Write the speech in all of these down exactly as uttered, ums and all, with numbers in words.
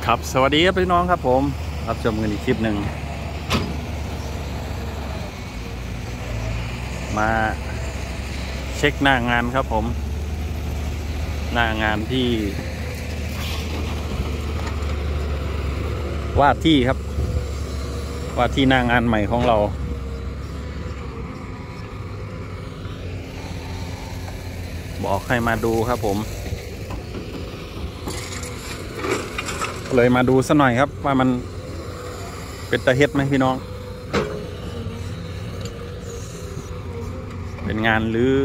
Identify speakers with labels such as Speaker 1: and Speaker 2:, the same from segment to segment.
Speaker 1: ครับสวัสดีครับพี่น้องครับผมรับชมกันอีกคลิปหนึ่งมาเช็คหน้างานครับผมหน้างานที่ว่าที่ครับว่าที่หน้างานใหม่ของเราบอกให้มาดูครับผมเลยมาดูซะหน่อยครับว่ามันเป็นตะเฮ็ดไหมพี่น้องเป็นงานหรือ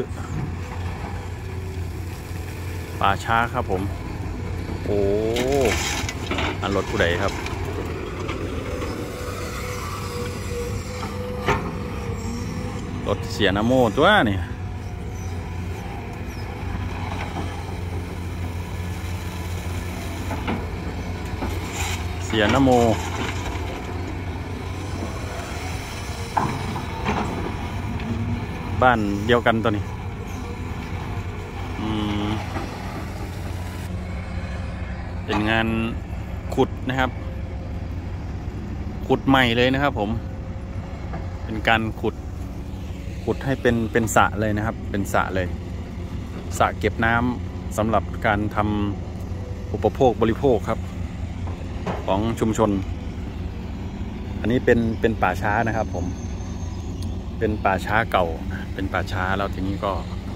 Speaker 1: ป่าช้าครับผมโอ้อันรถผู้ใดครับรถเสียนะโมตัวนี่เสียนะโมบ้านเดียวกันตัวนี้อืมเป็นงานขุดนะครับขุดใหม่เลยนะครับผมเป็นการขุดขุดให้เป็นเป็นสระเลยนะครับเป็นสระเลยสระเก็บน้ำสำหรับการทำอุปโภคบริโภคครับของชุมชนอันนี้เป็นเป็นป่าช้านะครับผมเป็นป่าช้าเก่าเป็นป่าช้าแล้วทีนี้ก็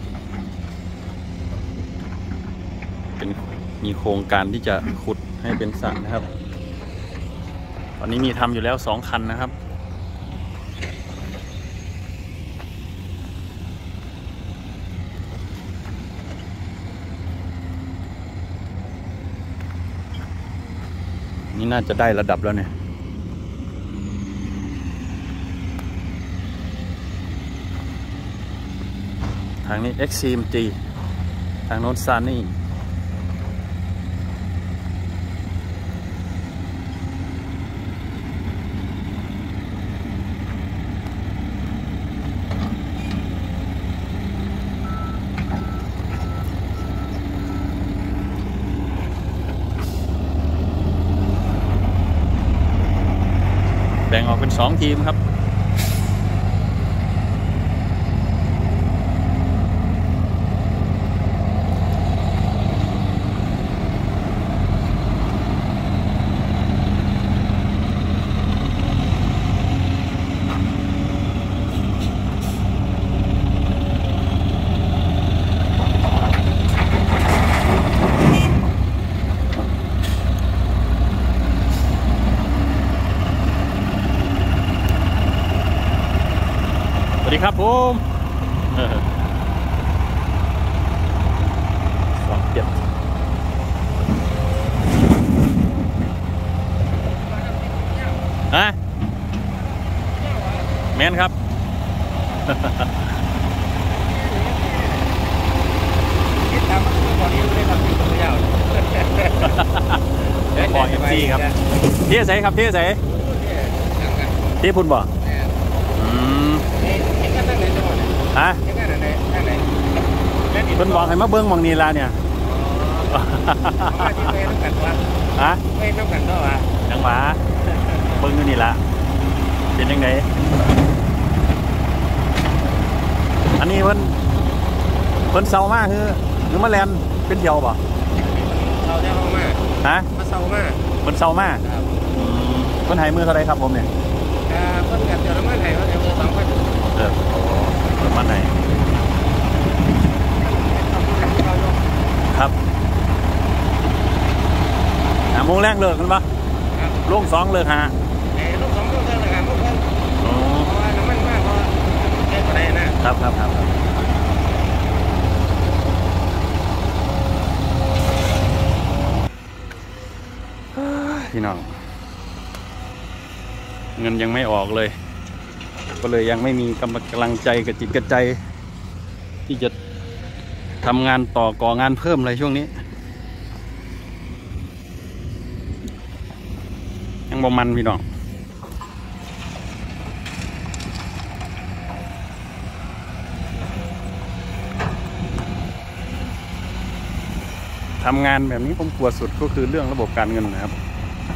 Speaker 1: เป็นมีโครงการที่จะขุดให้เป็นสระนะครับตอนนี้มีทำอยู่แล้วสองคันนะครับนี่น่าจะได้ระดับแล้วเนี่ยทางนี้ เอ็กซ์ ซี เอ็ม จี ทางโน้นซานี่แบ่งออกเป็นสองทีมครับสวัสดีครับผมสองเจ็ดฮะแมนครับ
Speaker 2: คิดทำตอนนี้ไม่ได้ทำเป็นตัวยาว
Speaker 1: เดี๋ยวขอเอฟซีครับเที่ยใสครับเที่ยใสที่พุ่นบ่อืมฮะเพิ่นบอกให้มาเบิ้งมองนีลาเนี่ยฮะไม่ต้องกันด้วยวะจังหวะเบิ้งอยู่นี่ละเป็นยังไงอันนี้เพิ่นเพิ่นเศร้ามากคือหรือมาแลนเป็นเดียวป่ะ
Speaker 2: เศร้าได้ห้องมาก
Speaker 1: ฮะ
Speaker 2: มาเศร้ามาก
Speaker 1: เพิ่นเศร้ามากเพิ่นให้มือเท่าไรครับผมเนี่ย
Speaker 2: เพิ่นกับเดี๋ยวน้ำมันไห้เดี๋ยวมือสองพัน
Speaker 1: เออน้ำมันไหนครับหาโมงแรกเลิกกันปะลูกสองเลิกหา
Speaker 2: ลูกสองลูกเลิกเลยครับลูกเลิกเพราะว่าน้ำมันมากเพราะแค่ไหนนะครับ
Speaker 1: ครับครับพี่น้องเงินยังไม่ออกเลยก็เลยยังไม่มีกำลังใจกับจิตกระใจที่จะทำงานต่อก่องานเพิ่มเลยช่วงนี้ยังบ่มันพี่น้องทำงานแบบนี้ผมกลัวสุดก็คือเรื่องระบบการเงินนะครับ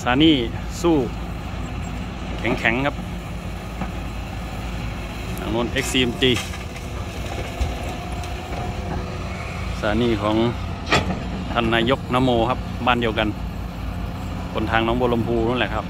Speaker 1: ซานี่สู้แข็งๆครับทางโน้น เอ็กซ์ ซี เอ็ม จี ซานี่ของท่านนายกนโมครับบ้านเดียวกันคนทางน้องบัวลำพูนั่นแหละครับ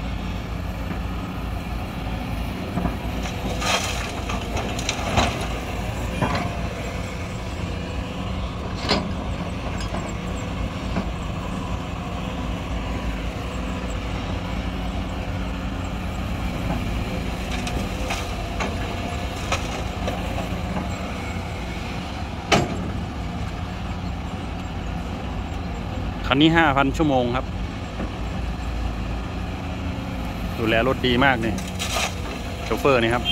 Speaker 1: คันนี้ห้าพันชั่วโมงครับดูแลรถดีมากเนี่ยโชเฟอร์นี่ครับ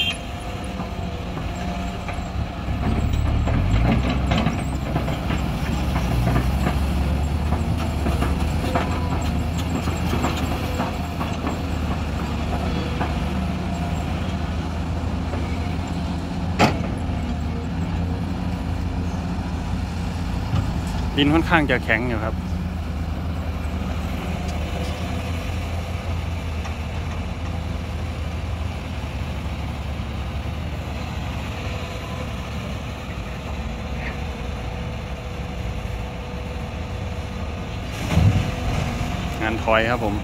Speaker 1: ดินค่อนข้างจะแข็งอยู่ครับงานถอยครับผม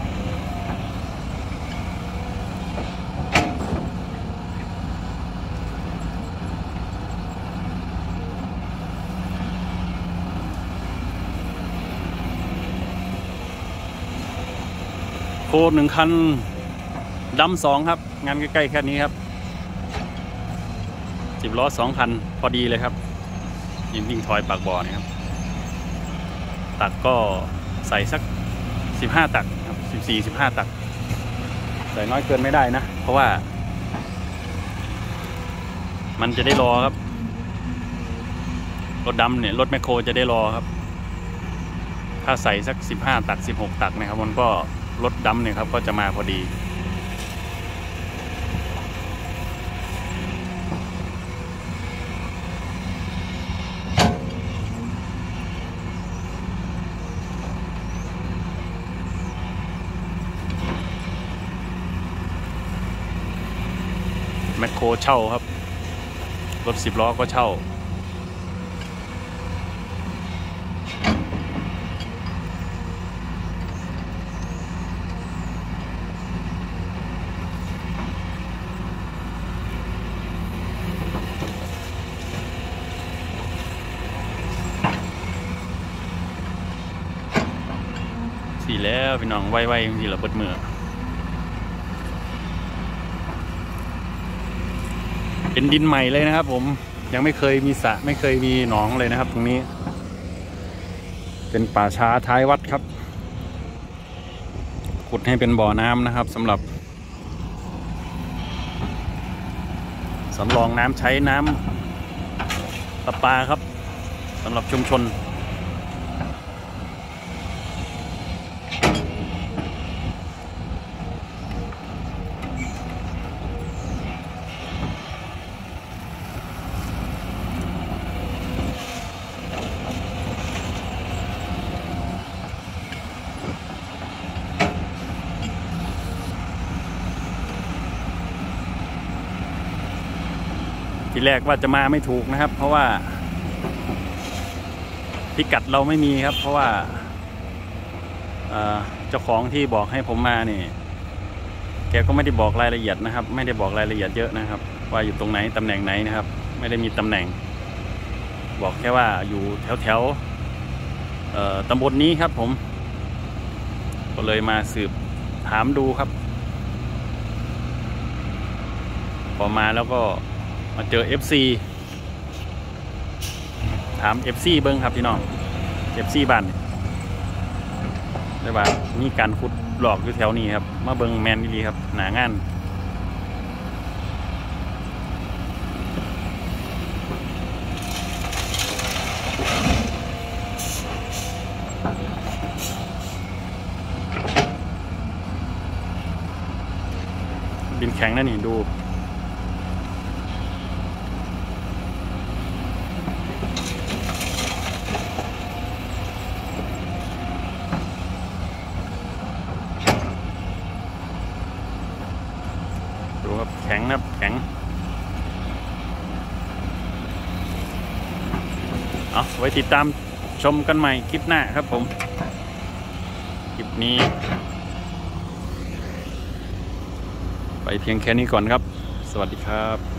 Speaker 1: โคดหนึ่งคันดำสองครับงานใกล้ๆแค่นี้ครับสิบล้อสองคันพอดีเลยครับยิงวิ่งถอยปากบ่อนี่ครับตักก็ใส่สักสิบห้าตักครับสิบสี่ สิบห้าตักใส่น้อยเกินไม่ได้นะเพราะว่ามันจะได้รอครับรถดำเนี่ยรถแมคโครจะได้รอครับถ้าใส่สักสิบห้าตักสิบหกตักนะครับมันก็รถดำเนี่ยครับก็จะมาพอดีแมคโครเช่าครับรถสิบล้อก็เช่าสี่แล้วพี่น้องไวๆบางทีเราเปิดมือเป็นดินใหม่เลยนะครับผมยังไม่เคยมีสระไม่เคยมีหนองเลยนะครับตรงนี้เป็นป่าช้าท้ายวัดครับขุดให้เป็นบ่อน้ำนะครับสำหรับสำรองน้ำใช้น้ำประปาครับสำหรับชุมชนทีแรกว่าจะมาไม่ถูกนะครับเพราะว่าพิกัดเราไม่มีครับเพราะว่าเจ้าของที่บอกให้ผมมาเนี่ยแกก็ไม่ได้บอกรายละเอียดนะครับไม่ได้บอกรายละเอียดเยอะนะครับว่าอยู่ตรงไหนตำแหน่งไหนนะครับไม่ได้มีตำแหน่งบอกแค่ว่าอยู่แถวแถวตำบลนี้ครับผมก็เลยมาสืบถามดูครับพอมาแล้วก็มาเจอ เอฟ ซี ถาม เอฟ ซี เบิ้งครับพี่น้อง เอฟ ซี บ้านได้บ่ามีการขุดหลอกอยู่แถวนี้ครับมาเบิ้งแมนดีครับหนางานดินแข็งนั่นนี่ดูแข็งเอาไว้ติดตามชมกันใหม่คลิปหน้าครับผมคลิปนี้ไปเพียงแค่นี้ก่อนครับสวัสดีครับ